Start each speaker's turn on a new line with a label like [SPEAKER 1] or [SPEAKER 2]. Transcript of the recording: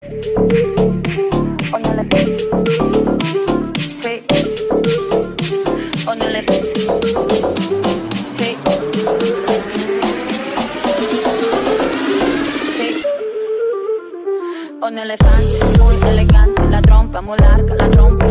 [SPEAKER 1] Un elefante. Sí. Un elefante. Sí. Sí. Un elefante muy elegante, la trompa muy larga, la trompa